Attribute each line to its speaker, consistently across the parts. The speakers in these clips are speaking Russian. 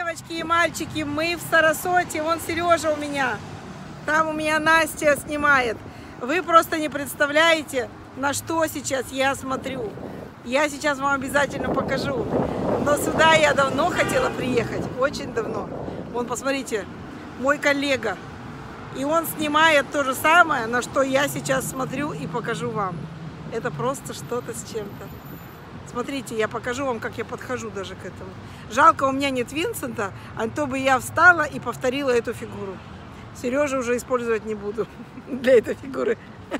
Speaker 1: Девочки и мальчики, мы в Сарасоте, вон Сережа у меня, там у меня Настя снимает. Вы просто не представляете, на что сейчас я смотрю. Я сейчас вам обязательно покажу. Но сюда я давно хотела приехать, очень давно. Вон, посмотрите, мой коллега. И он снимает то же самое, на что я сейчас смотрю и покажу вам. Это просто что-то с чем-то. Смотрите, я покажу вам, как я подхожу даже к этому. Жалко, у меня нет Винсента, а то бы я встала и повторила эту фигуру. Сережу уже использовать не буду для этой фигуры.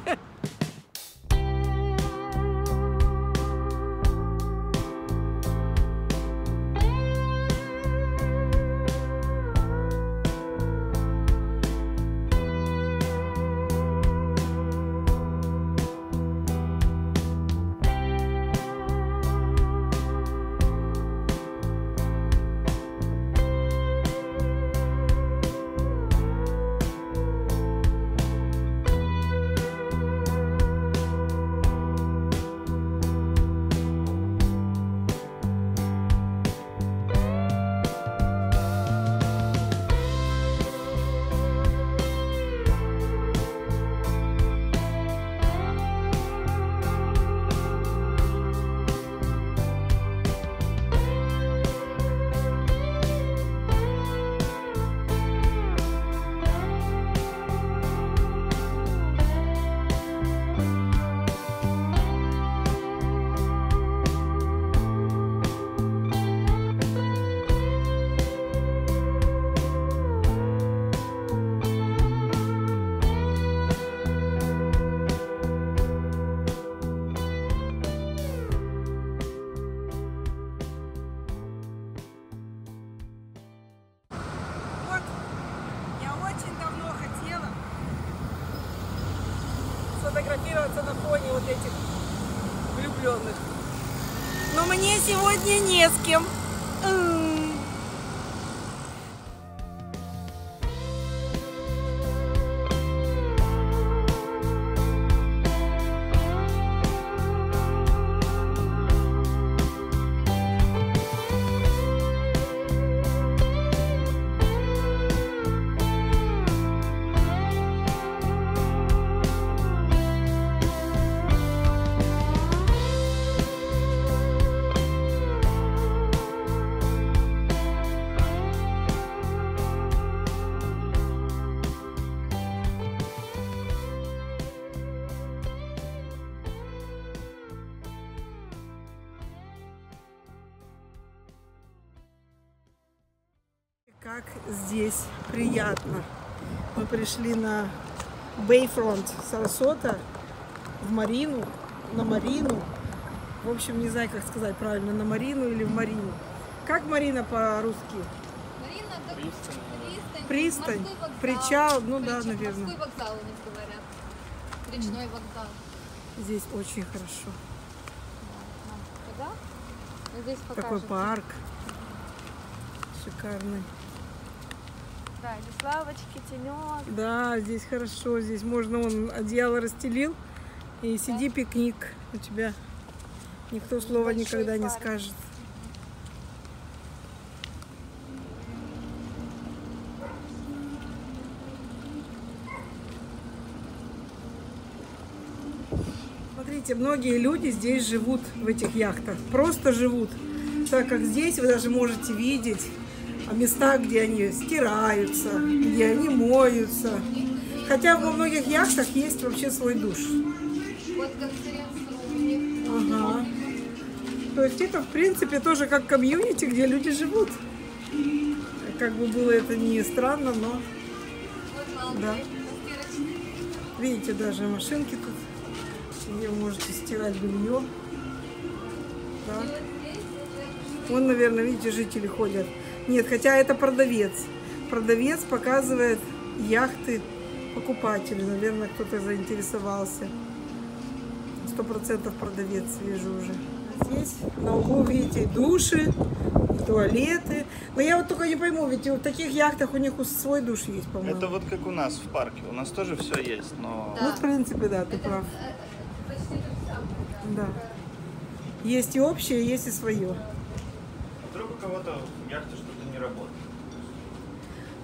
Speaker 1: Сфотографироваться на фоне вот этих влюбленных. Но мне сегодня не с кем. Как здесь приятно. Мы пришли на Bayfront Сарасота, в Марину, на Марину. В общем, не знаю, как сказать правильно, на Марину или в Марину. Как Марина по-русски?
Speaker 2: Марина, да,
Speaker 1: Пристань, причал, ну да, наверное.
Speaker 2: Морской вокзал у них говорят. Речной вокзал.
Speaker 1: Здесь очень хорошо.
Speaker 2: Да? Здесь
Speaker 1: Такой парк шикарный.
Speaker 2: Да, здесь лавочки, тенек.
Speaker 1: Да, здесь хорошо, здесь можно, он одеяло расстелил и сиди, да? Пикник. У тебя никто слова никогда не скажет. Смотрите, многие люди здесь живут в этих яхтах, просто живут, так как здесь вы даже можете видеть места, где они стираются, где они моются. Хотя во многих яхтах есть вообще свой душ. Ага. То есть это, в принципе, тоже как комьюнити, где люди живут. Как бы было это не странно, но да. Видите, даже машинки тут, где вы можете стирать белье. Да. Вон, наверное, видите, жители ходят. Нет, хотя это продавец. Продавец показывает яхты покупателю. Наверное, кто-то заинтересовался. 100% продавец, вижу уже. Здесь на углу, видите, души, туалеты. Но я вот только не пойму, ведь в таких яхтах у них свой душ есть, по-моему.
Speaker 3: Это вот как у нас в парке. У нас тоже все есть, но...
Speaker 1: Да. Ну, в принципе, да, ты прав. Да. Есть и общее, есть и свое.
Speaker 3: Вдруг у кого-то в яхте что-то не работает.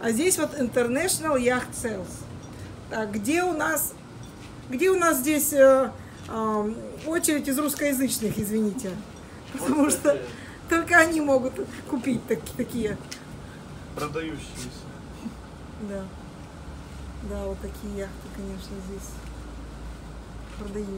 Speaker 1: А здесь вот International Yacht Sales. Так, где у нас здесь очередь из русскоязычных, извините. Потому что только они могут купить такие.
Speaker 3: Продающиеся.
Speaker 1: Да. Да, вот такие яхты, конечно, здесь продают.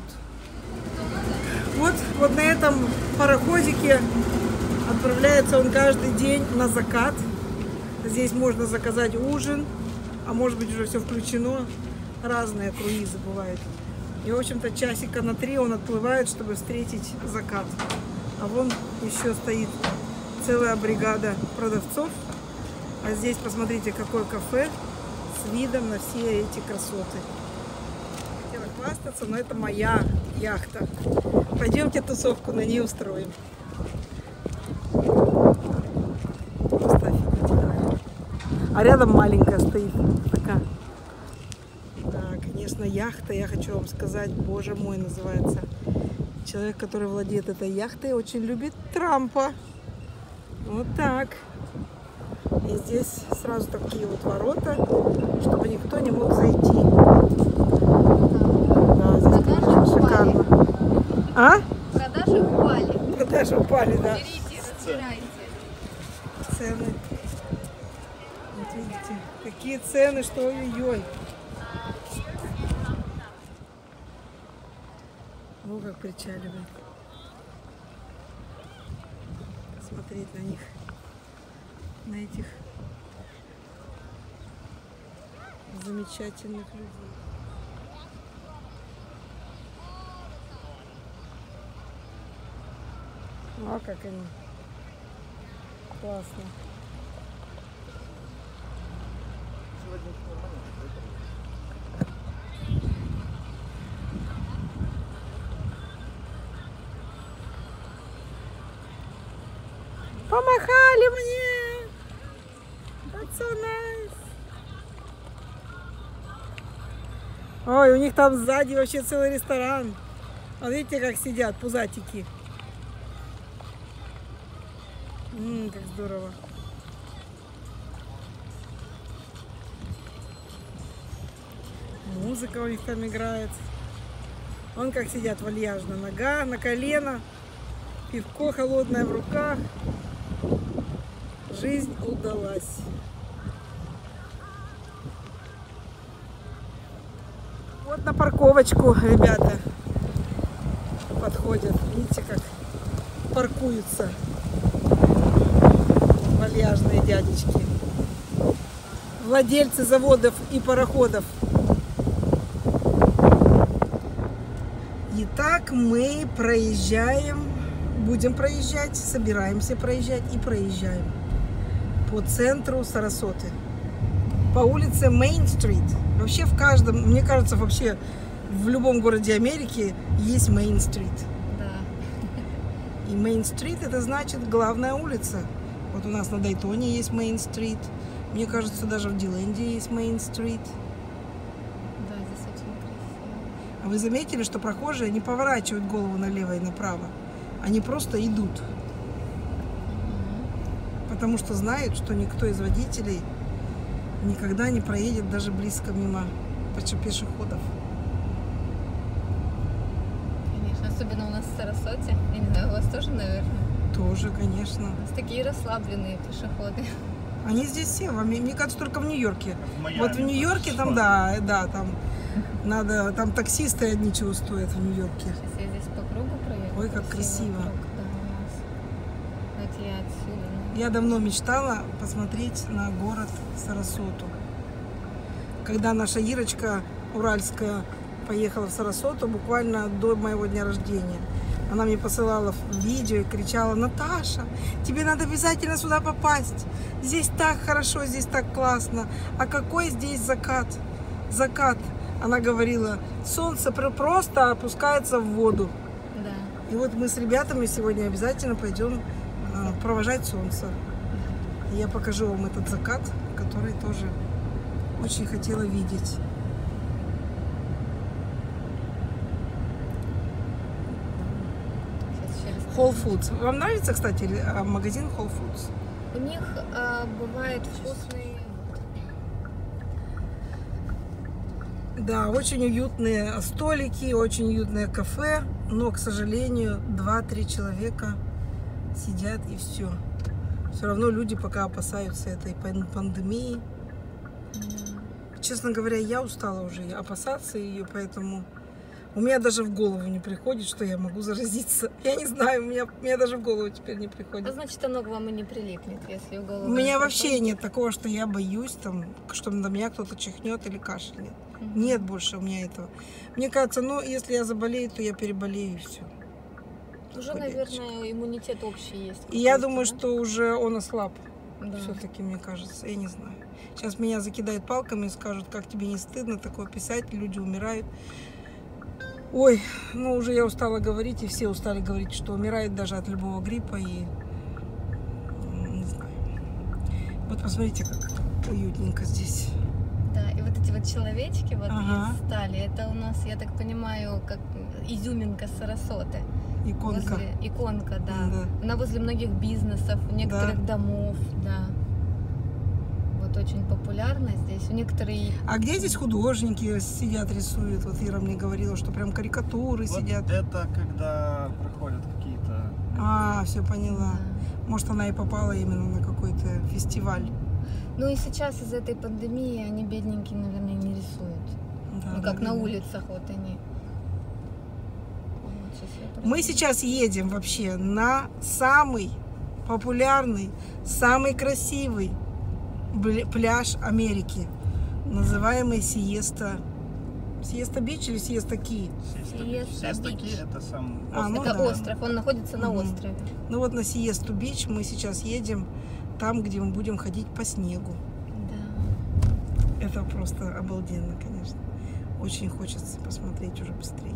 Speaker 1: Вот на этом пароходике отправляется он каждый день на закат. Здесь можно заказать ужин, а может быть уже все включено. Разные круизы бывают. И, в общем-то, часика на 3 он отплывает, чтобы встретить закат. А вон еще стоит целая бригада продавцов. А здесь посмотрите, какое кафе с видом на все эти красоты. Хотела хвастаться, но это моя яхта. Пойдемте тусовку на ней устроим. Просто офигительно. А рядом маленькая стоит такая. Да, конечно, яхта, я хочу вам сказать, боже мой, называется. Человек, который владеет этой яхтой, очень любит Трампа. Вот так. И здесь сразу такие вот ворота, чтобы никто не мог зайти. Да, здесь, конечно, шикарно. А?
Speaker 2: Продажи упали.
Speaker 1: Продажи упали, да.
Speaker 2: Берите, разбирайте.
Speaker 1: Цены. Вот видите, какие цены, что ой-ой-ой. Ну, как причаливает. Смотреть на них. На этих замечательных людей. А как они классно. Помахали мне. That's so nice. Ой, у них там сзади вообще целый ресторан. Вот видите, как сидят пузатики. Как здорово. Музыка у них там играет. Вон как сидят вальяжно. Нога на колено. Пивко холодное в руках. Жизнь удалась. Вот на парковочку ребята подходят. Видите, как паркуются вальяжные дядечки. Владельцы заводов и пароходов. Итак, мы проезжаем, будем проезжать, собираемся проезжать и проезжаем по центру Сарасоты. По улице Мейн-стрит. Вообще в каждом, мне кажется, вообще в любом городе Америки есть Мейн-стрит.
Speaker 2: Да.
Speaker 1: И Мейн-стрит это значит главная улица. Вот у нас на Дайтоне есть Мейн-стрит. Мне кажется, даже в Диленде есть Мейн-стрит.
Speaker 2: Да, здесь очень красиво.
Speaker 1: А вы заметили, что прохожие не поворачивают голову налево и направо? Они просто идут. Потому что знают, что никто из водителей никогда не проедет даже близко мимо пешеходов.
Speaker 2: Конечно, особенно у нас в Сарасоте. Я не знаю, у вас тоже, наверное.
Speaker 1: Тоже, конечно.
Speaker 2: У нас такие расслабленные пешеходы.
Speaker 1: Они здесь все, мне кажется, только в Нью-Йорке.
Speaker 3: В Майами,
Speaker 1: Вот в Нью-Йорке там, да, там надо, там таксисты одни чего стоят в Нью-Йорке.
Speaker 2: Сейчас я здесь по кругу проеду.
Speaker 1: Ой, как красиво.
Speaker 2: Круг, да, у нас. Вот я отсюда.
Speaker 1: Я давно мечтала посмотреть на город Сарасоту. Когда наша Ирочка Уральская поехала в Сарасоту буквально до моего дня рождения. Она мне посылала видео и кричала: Наташа, тебе надо обязательно сюда попасть. Здесь так хорошо, здесь так классно. А какой здесь закат? Закат. Она говорила, солнце просто опускается в воду.
Speaker 2: Да.
Speaker 1: И вот мы с ребятами сегодня обязательно пойдем провожать солнце. И я покажу вам этот закат, который тоже очень хотела видеть. Whole Foods. Вам нравится, кстати, магазин Whole Foods?
Speaker 2: У них бывают вкусные
Speaker 1: Да, очень уютные столики, очень уютное кафе, но, к сожалению, 2-3 человека сидят и все. Все равно люди пока опасаются этой пандемии. Честно говоря, я устала уже опасаться ее, поэтому у меня даже в голову не приходит, что я могу заразиться. Я не знаю, у меня даже в голову теперь не
Speaker 2: А
Speaker 1: приходит.
Speaker 2: значит, оно к вам и не прилипнет, если в голову.
Speaker 1: У меня
Speaker 2: не
Speaker 1: вообще
Speaker 2: приходит.
Speaker 1: нет такого, что я боюсь, там, что на меня кто-то чихнет или кашляет.
Speaker 2: Мгм.
Speaker 1: Нет больше у меня этого. Мне кажется, ну, если я заболею, то я переболею и все.
Speaker 2: Уже,
Speaker 1: Болельщик.
Speaker 2: наверное, иммунитет общий есть.
Speaker 1: И я
Speaker 2: какой-то,
Speaker 1: думаю,
Speaker 2: да?
Speaker 1: что уже он ослаб.
Speaker 2: Да.
Speaker 1: Все-таки, мне кажется, я не знаю. Сейчас меня закидают палками и скажут, как тебе не стыдно такое писать, люди умирают. Ой, ну уже я устала говорить, и все устали говорить, что умирают даже от любого гриппа, и не знаю. Вот посмотрите, как уютненько здесь.
Speaker 2: Да, и вот эти вот человечки вот
Speaker 1: Ага.
Speaker 2: из стали, это у нас, я так понимаю, как изюминка Сарасоты.
Speaker 1: Иконка.
Speaker 2: Иконка, да.
Speaker 1: Да.
Speaker 2: Она возле многих бизнесов, некоторых домов, да. Вот очень популярна здесь. У некоторых...
Speaker 1: А где здесь художники сидят, рисуют? Вот Ира мне говорила, что прям карикатуры
Speaker 3: Вот
Speaker 1: сидят.
Speaker 3: это когда проходят какие-то...
Speaker 1: А, все поняла. Может, она и попала именно на какой-то фестиваль.
Speaker 2: Ну и сейчас из-за этой пандемии они, бедненькие, наверное, не рисуют.
Speaker 1: Да,
Speaker 2: Ну, как на
Speaker 1: наверное.
Speaker 2: улицах вот они. Вот, сейчас я
Speaker 1: Мы
Speaker 2: пройду.
Speaker 1: сейчас едем вообще на самый популярный, самый красивый пляж Америки, называемый Сиеста. Сиеста Бич или Сиеста Ки?
Speaker 2: Сиеста
Speaker 3: Ки
Speaker 2: Бич.
Speaker 3: это сам
Speaker 1: А, ну
Speaker 2: Это
Speaker 1: да.
Speaker 2: остров, он находится на
Speaker 1: Мгм.
Speaker 2: острове.
Speaker 1: Ну вот на Сиесту Бич мы сейчас едем, там, где мы будем ходить по снегу.
Speaker 2: Да.
Speaker 1: Это просто обалденно, конечно. Очень хочется посмотреть уже быстрее.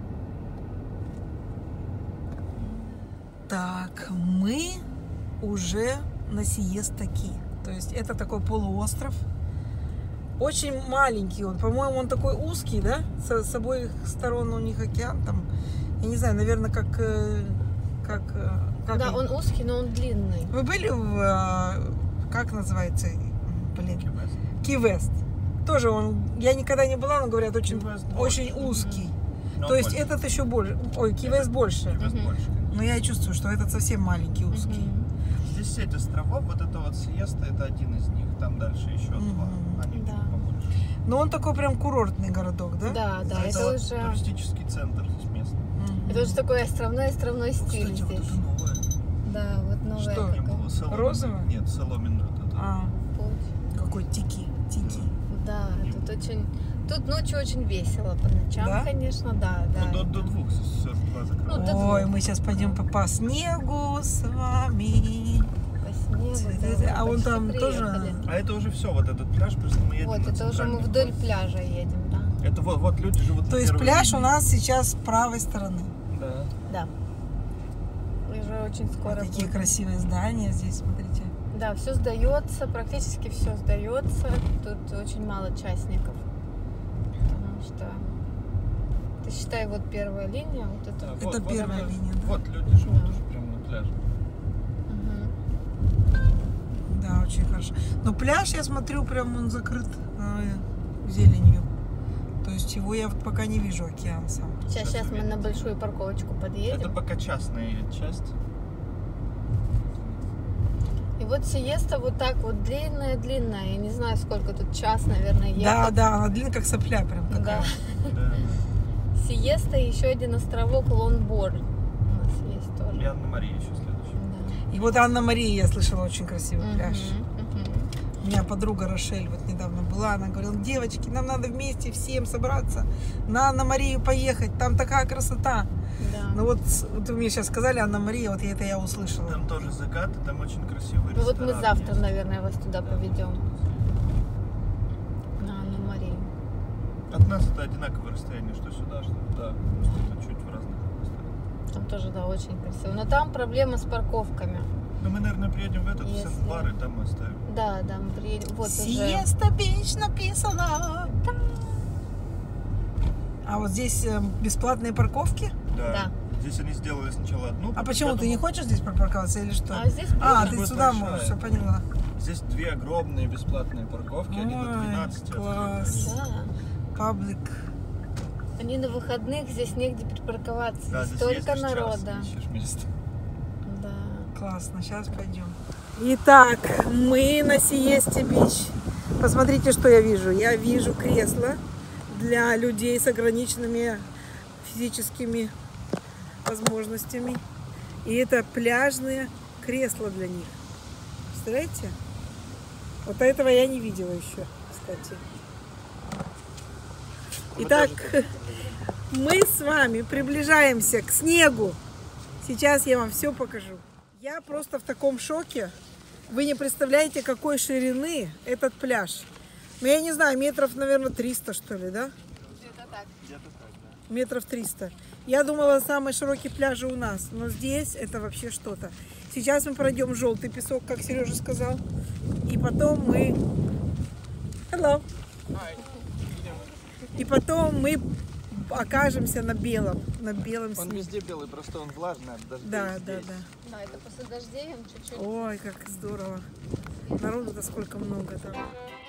Speaker 1: Так, мы уже на Сиеста Ки. То есть это такой полуостров. Очень маленький он. По-моему, он такой узкий, да? С обоих сторон у них океан. Там, я не знаю, наверное, как
Speaker 2: Да, он узкий, но он длинный.
Speaker 1: Вы были в, как называется, блин, Ки-Вест? Тоже он, я никогда не была, но говорят, очень,
Speaker 3: Ки-Вест
Speaker 1: очень
Speaker 3: больше.
Speaker 1: узкий. То есть этот еще больше, ой, Ки-Вест больше.
Speaker 2: Мгм.
Speaker 3: больше.
Speaker 1: Но я чувствую, что этот совсем маленький, узкий.
Speaker 2: Мгм.
Speaker 3: Здесь сеть островов, вот это вот Сиеста, это один из них. Там дальше еще два.
Speaker 1: Мгм.
Speaker 3: Они
Speaker 2: Да.
Speaker 3: чуть побольше.
Speaker 1: Но он такой прям курортный городок, да?
Speaker 2: Да, да, это
Speaker 3: вот
Speaker 2: уже...
Speaker 3: туристический центр здесь местный.
Speaker 1: Мгм.
Speaker 2: Это уже такой островной стиль
Speaker 3: Кстати, вот
Speaker 2: здесь.
Speaker 3: это новое.
Speaker 2: Да, вот новая
Speaker 1: Что?
Speaker 2: такая
Speaker 3: Не было соломенное.
Speaker 1: Розовое?
Speaker 3: Нет, соломенное вот это.
Speaker 1: А,
Speaker 2: путь.
Speaker 1: какой тики.
Speaker 2: Да, тут очень... Тут ночью очень весело, по ночам,
Speaker 1: Да?
Speaker 2: конечно, да, да.
Speaker 3: Ну, до двух 42 закрыто.
Speaker 2: Ну, до
Speaker 1: Ой,
Speaker 2: двух.
Speaker 1: мы сейчас пойдем по снегу с вами.
Speaker 2: По снегу,
Speaker 1: Цветы.
Speaker 2: да,
Speaker 1: А
Speaker 2: мы
Speaker 1: он
Speaker 2: почти
Speaker 1: там тоже-
Speaker 2: приехали.
Speaker 3: А это уже все, вот этот пляж, просто мы едем
Speaker 2: Вот,
Speaker 3: на
Speaker 2: это уже мы
Speaker 3: центральный
Speaker 2: вдоль
Speaker 3: вход.
Speaker 2: пляжа едем, да.
Speaker 3: Это вот люди живут на
Speaker 1: То есть
Speaker 3: первой
Speaker 1: пляж у
Speaker 3: линии.
Speaker 1: нас сейчас с правой стороны.
Speaker 3: Да.
Speaker 2: Да. И уже очень скоро
Speaker 1: Вот такие
Speaker 2: будет.
Speaker 1: красивые здания здесь, смотрите.
Speaker 2: Да, все сдается, практически все сдается. Тут очень мало частников. Потому что, ты считай, вот первая линия, вот это.
Speaker 3: Да,
Speaker 1: Это первая линия, да?
Speaker 3: Вот люди живут
Speaker 2: Да.
Speaker 3: уже прямо на пляже.
Speaker 2: Мгм.
Speaker 1: Да, очень хорошо. Но пляж, я смотрю, прям он закрыт зеленью. То есть его я вот пока не вижу, океан сам.
Speaker 2: Сейчас мы на большую парковочку
Speaker 3: Это
Speaker 2: подъедем.
Speaker 3: пока частная часть.
Speaker 2: И вот Сиеста вот так вот длинная. Я не знаю, сколько тут, час, наверное,
Speaker 1: Да,
Speaker 2: ехать.
Speaker 1: да, она длинная, как сопля прям
Speaker 2: Да.
Speaker 1: такая.
Speaker 3: Да.
Speaker 2: Сиеста и еще один островок Лонбор у нас есть тоже.
Speaker 3: И Анна-Мария еще следующая.
Speaker 2: Да.
Speaker 1: И вот Анна-Мария, я слышала, очень красивый пляж.
Speaker 2: Мгм, мгм.
Speaker 1: У меня подруга Рошель вот недавно была, она говорила: девочки, нам надо вместе всем собраться, на Анна-Марию поехать, там такая красота.
Speaker 2: Да.
Speaker 1: Ну вот вы мне сейчас сказали Анна-Мария, вот это я услышала.
Speaker 3: Там тоже закат, и там очень красивый
Speaker 2: Ну вот мы
Speaker 3: ресторан
Speaker 2: завтра,
Speaker 3: есть.
Speaker 2: наверное, вас туда
Speaker 3: Да.
Speaker 2: поведем. На Анну-Марию.
Speaker 3: От нас это одинаковое расстояние, что сюда, что туда. Просто это чуть в разных местах.
Speaker 2: Там тоже, да, очень красиво. Но там проблема с парковками.
Speaker 3: Ну мы, наверное, приедем в этот
Speaker 2: Если-
Speaker 3: бар, и там мы оставим.
Speaker 2: Да, да, мы приедем. Вот уже.
Speaker 1: Сиеста Бич написано. А вот здесь бесплатные парковки?
Speaker 2: Да.
Speaker 3: Здесь они сделали сначала одну.
Speaker 1: А
Speaker 3: потом
Speaker 1: почему ты не
Speaker 3: потом-
Speaker 1: хочешь здесь припарковаться или что?
Speaker 2: А здесь
Speaker 1: А,
Speaker 2: можно.
Speaker 1: ты
Speaker 3: будет
Speaker 1: сюда
Speaker 3: большая.
Speaker 1: можешь, все поняла.
Speaker 3: Здесь две огромные бесплатные парковки, они до
Speaker 1: Ой,
Speaker 3: 12
Speaker 1: класс.
Speaker 3: открыты.
Speaker 2: Да.
Speaker 1: Паблик.
Speaker 2: Они на выходных, здесь негде припарковаться.
Speaker 3: Да,
Speaker 2: здесь
Speaker 3: здесь
Speaker 2: столько
Speaker 3: ездишь час,
Speaker 2: народа.
Speaker 3: ищешь место.
Speaker 2: Да.
Speaker 1: Классно, сейчас пойдем. Итак, мы на Сиесте Бич. Посмотрите, что я вижу. Я вижу кресло для людей с ограниченными физическими возможностями. И это пляжные кресла для них. Представляете? Вот этого я не видела еще, кстати. Итак, мы с вами приближаемся к снегу. Сейчас я вам все покажу. Я просто в таком шоке. Вы не представляете, какой ширины этот пляж. Ну, я не знаю, метров, наверное, 300, что ли, да?
Speaker 2: Где-то так.
Speaker 1: Метров 300. Я думала, самые широкие пляжи у нас, но здесь это вообще что-то. Сейчас мы пройдем желтый песок, как Сережа сказал, и потом мы... Hello. И потом мы окажемся на белом
Speaker 3: Он
Speaker 1: снеге.
Speaker 3: везде белый, просто он влажный от дождя.
Speaker 1: Да.
Speaker 2: Да, это после дождей он чуть-чуть.
Speaker 1: Ой, как здорово. Народу-то сколько много там.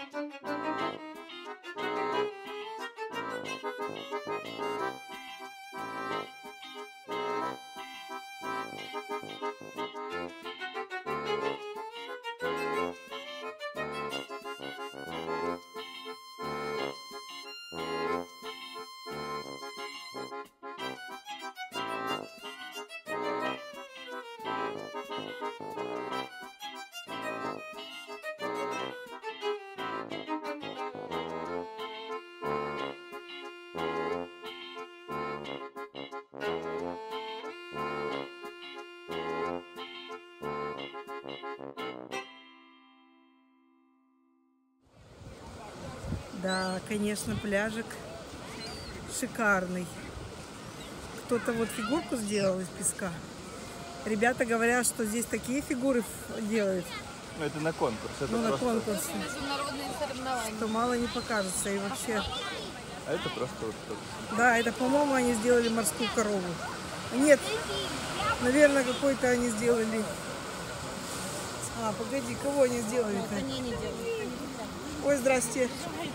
Speaker 1: Да, конечно, пляжик шикарный. Кто-то вот фигурку сделал из песка. Ребята говорят, что здесь такие фигуры делают,
Speaker 3: Ну, это на конкурс. Это
Speaker 1: ну, на
Speaker 3: просто...
Speaker 1: конкурсе,
Speaker 2: Международные соревнования.
Speaker 1: что мало не покажется. И вообще,
Speaker 3: А это просто вот так.
Speaker 1: да, это, по-моему, они сделали морскую корову. Нет, наверное, какой-то они сделали. А, погоди, кого они сделали-то?
Speaker 2: Они не делают.
Speaker 1: Ой, здрасте.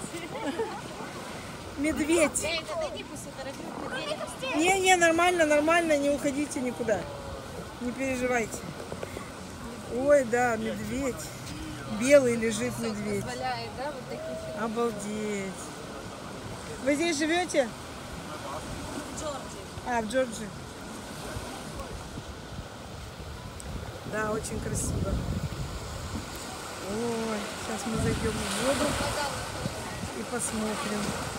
Speaker 1: Медведь. Не, нормально, не уходите никуда. Не переживайте. Ой, да, медведь. Белый лежит медведь.
Speaker 2: Позволяет, да, вот такие фигуры.
Speaker 1: Обалдеть. Вы здесь живете?
Speaker 2: В Джорджии.
Speaker 1: А, в Джорджии. Да, очень красиво. Ой, сейчас мы зайдем в воду и посмотрим.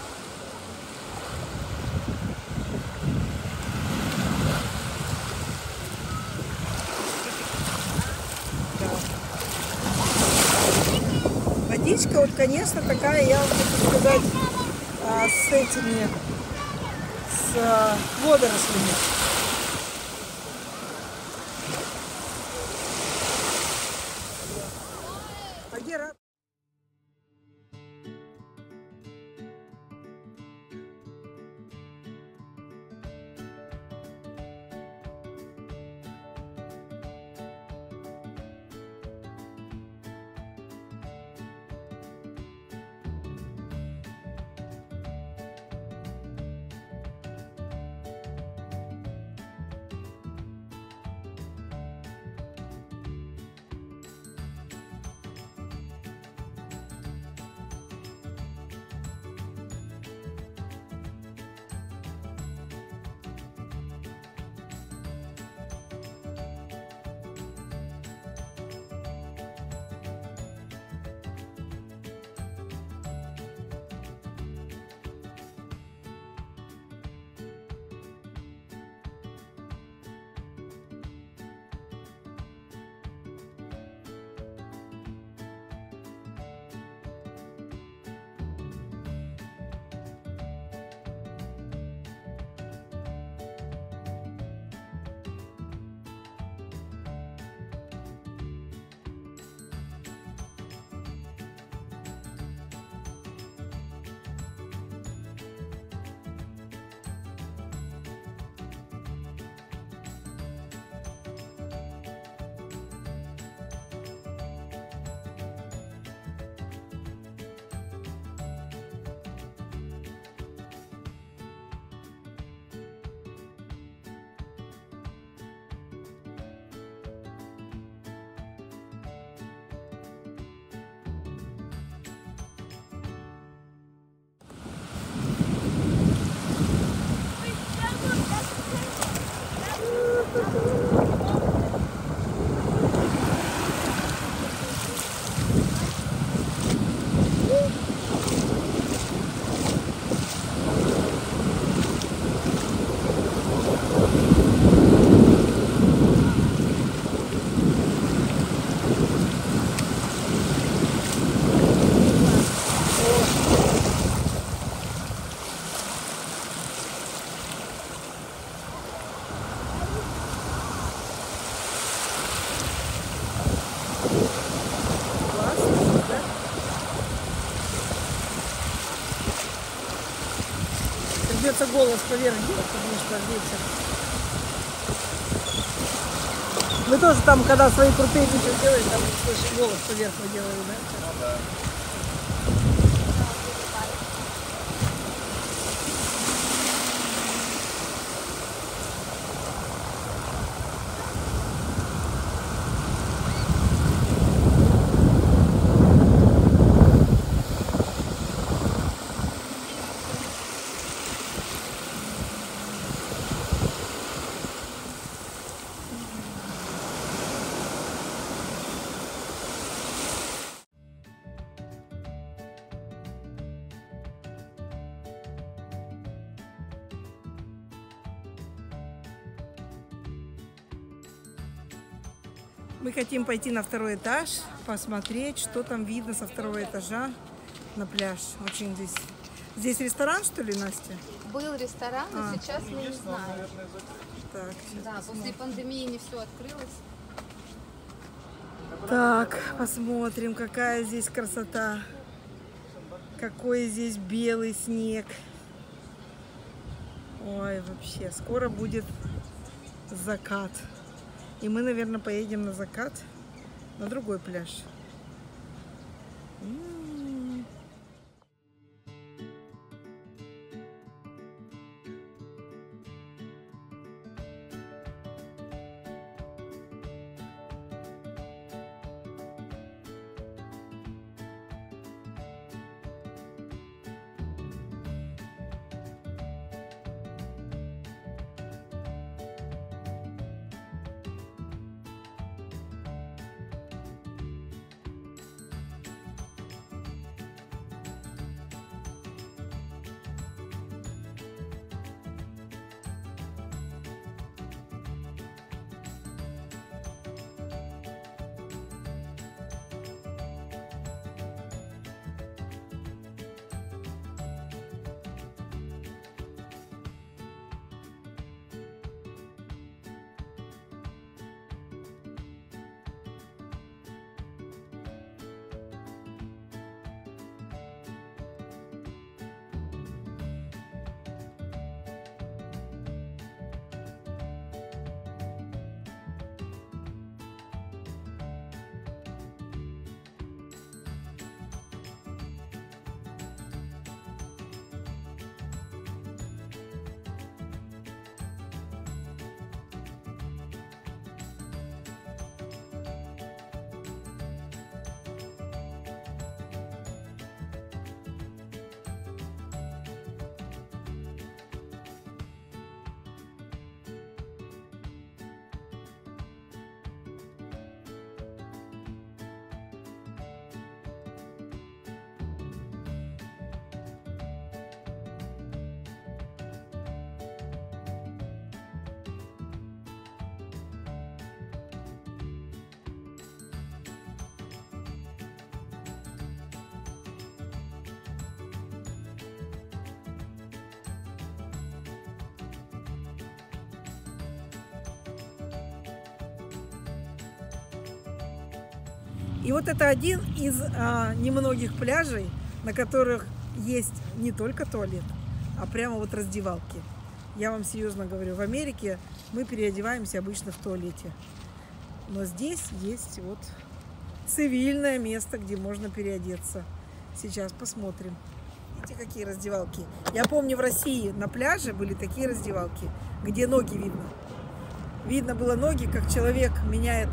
Speaker 1: Да. Водичка, вот, конечно, такая, я вам хочу сказать, с этими, с водорослями. А где рак? Придется голос поверх делать, потому что ветер. Вы тоже там, когда свои крутые видео делаете, там слышишь голос поверх вы делали, да?
Speaker 3: Ну да.
Speaker 1: Мы хотим пойти на второй этаж, посмотреть, что там видно со второго этажа на пляж. Очень здесь. Здесь ресторан, что ли, Настя?
Speaker 2: Был ресторан, но сейчас мы не знаем.
Speaker 1: Так,
Speaker 2: Да, после пандемии не все открылось.
Speaker 1: так, посмотрим, какая здесь красота. Какой здесь белый снег. Ой, вообще, скоро будет закат. И мы, наверное, поедем на закат на другой пляж. И вот это один из немногих пляжей, на которых есть не только туалет, а прямо вот раздевалки. Я вам серьезно говорю, в Америке мы переодеваемся обычно в туалете. Но здесь есть вот цивильное место, где можно переодеться. Сейчас посмотрим. Видите, какие раздевалки. Я помню, в России на пляже были такие раздевалки, где ноги видно. Видно было ноги, как человек меняет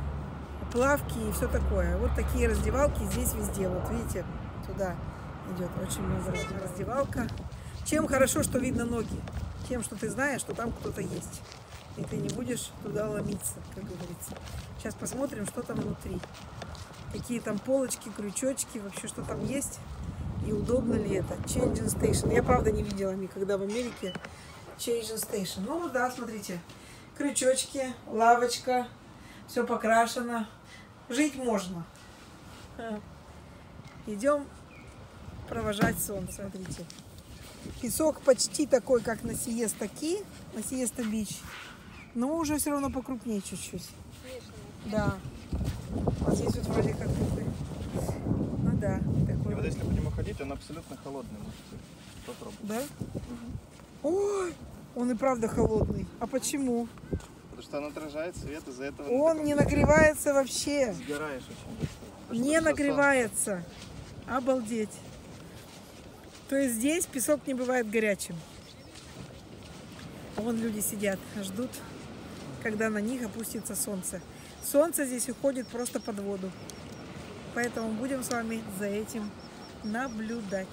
Speaker 1: плавки и все такое. Вот такие раздевалки здесь везде. Вот видите, туда идет очень много раздевалка. Чем хорошо, что видно ноги? Тем, что ты знаешь, что там кто-то есть. И ты не будешь туда ломиться, как говорится. Сейчас посмотрим, что там внутри. Какие там полочки, крючочки, вообще что там есть. И удобно ли это. Changing Station. Я правда не видела никогда в Америке Changing Station. Ну да, смотрите. Крючочки, лавочка. Все покрашено. Жить можно. Идем провожать солнце. Смотрите. Песок почти такой, как на Сиеста Ки, на Сиеста Бич. Но уже все равно покрупнее чуть-чуть. Да. А здесь вот вроде как такой. Ну да. Такой.
Speaker 3: И вот если по нему ходить, Офигеть, он абсолютно холодный. Можете попробовать.
Speaker 1: Да? Ой, он и правда холодный. А почему?
Speaker 3: Потому что он отражает свет, из-за этого...
Speaker 1: Он не нагревается вообще.
Speaker 3: Сгораешь очень быстро. Потому
Speaker 1: Не
Speaker 3: что всё
Speaker 1: нагревается. Обалдеть. То есть здесь песок не бывает горячим. А вон люди сидят, ждут, когда на них опустится солнце. Солнце здесь уходит просто под воду. Поэтому будем с вами за этим наблюдать.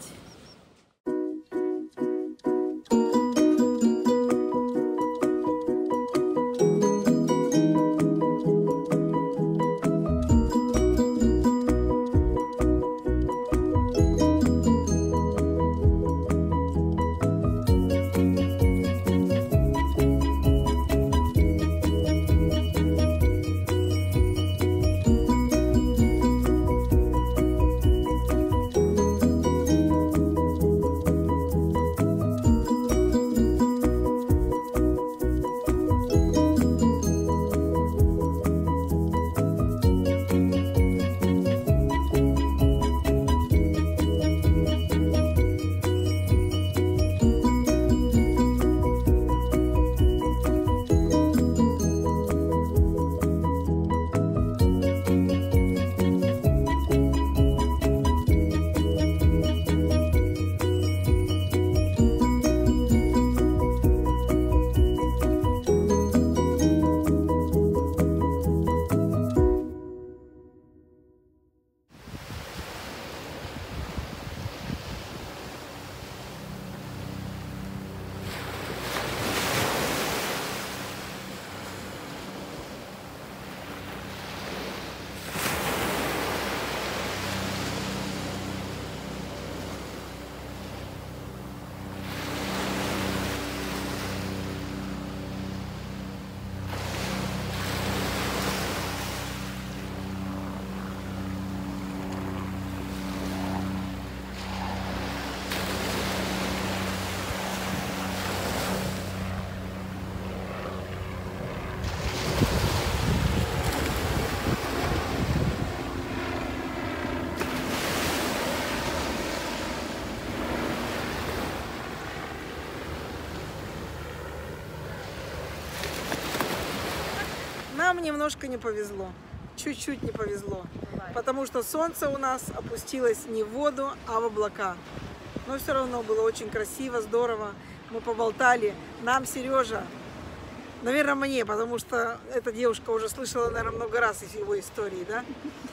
Speaker 1: Нам немножко не повезло, чуть-чуть не повезло, потому что солнце у нас опустилось не в воду, а в облака. Но все равно было очень красиво, здорово, мы поболтали. Нам Сережа, наверное, мне, потому что эта девушка уже слышала, наверное, много раз из его истории, да?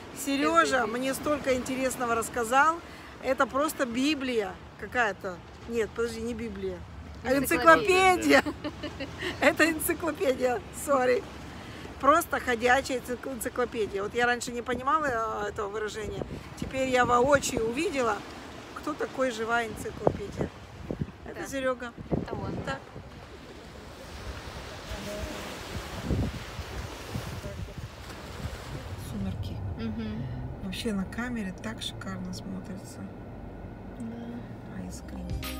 Speaker 1: Сережа мне столько интересного рассказал, это просто Библия какая-то. Нет, подожди, не Библия, а энциклопедия. Это энциклопедия, сори. Просто ходячая энциклопедия. Вот я раньше не понимала этого выражения. Теперь я воочию увидела, кто такой живая энциклопедия. Это да. Серега.
Speaker 2: Это он.
Speaker 1: Так. Сумерки.
Speaker 2: Угу.
Speaker 1: Вообще на камере так шикарно смотрится.
Speaker 2: Да.
Speaker 1: Айскрим.